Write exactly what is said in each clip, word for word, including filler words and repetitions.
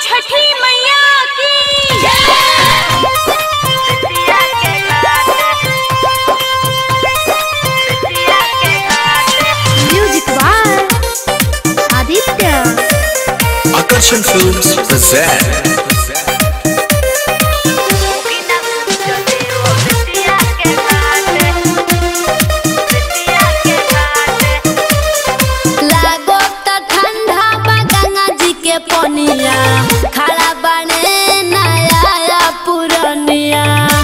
छठी मैया की music by Aditya. आकर्षण फिल्म्स प्रेजेंट पनिया खड़ा बने नया पुरनिया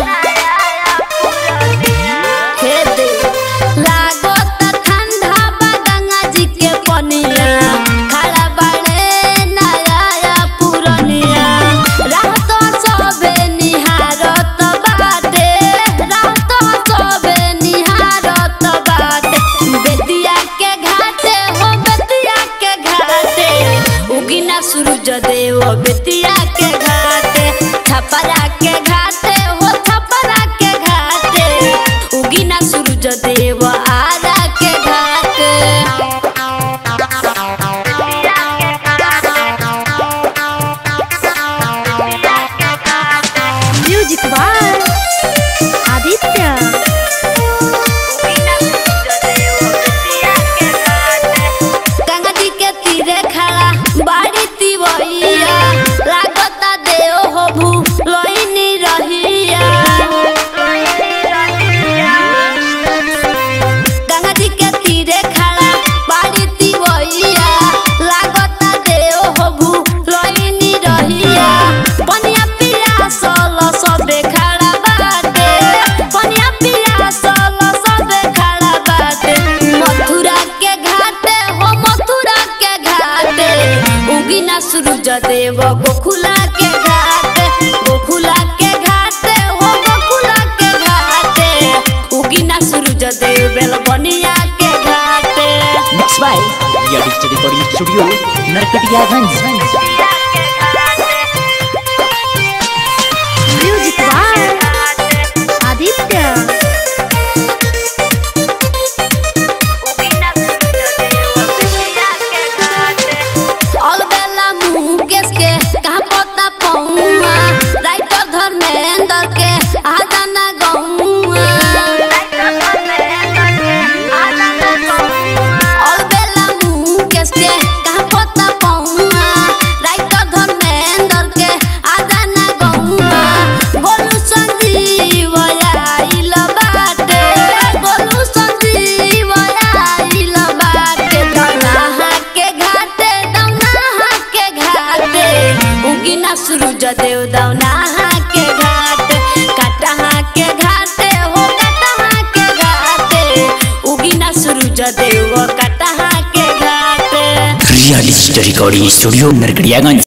हे दे लागो त ठंडा बा गंगा जी के पनिया खड़ा बने नया पुरनिया रात सबे निहारत बाटे रात सबे निहारत बाटे बेतिया के घाटे हो बेतिया के घाटे उगिना सूरज देव बेतिया के घाटे छपरा के घाटे हो छपरा के घाटे उगिना सूरज देव आरा के घाटे। Music by Aditya. गंगा जी के तीरे खड़ा बाड़ी तिवैया लागता देव हो भू लोइनी रहिया गंगा जी के तीरे खड़ा बाड़ी तिवैया लागता देव हो भू लोइनी रहिया पनिया पिया सल सबे खड़ा बाटे पनिया पिया सल सबे खड़ा बाटे मथुरा के घाटे हो मथुरा के घाटे उगिना सूरज देव गोकुला के घाटे गोकुला के घाटे हो गोकुला के घाटे उगिना सूरज देव बेलबनिया के घाटे। Mix by Riya digital recording studio Narkatiaganj. Music by Aditya. Albela Mukesh के कहाँ पता पौआ राइटर धर्मेंद्र के आदाना गौआ अलबेला मुकेश के कहाँ पता पौआ राइटर धर्मेंद्र के आदाना गौआ गोलू संजीव आइल बाटे गोलू संजीव आइल बाटे दौनाहा के घाटे दौनाहा के घाटे उगिना सूरज देव दौनाहा के घाटे कटहा के घाटे हो कटहा के घाटे उगिना सूरज देव कटहा के घाटे। Riya digital recording studio Narkatiaganj.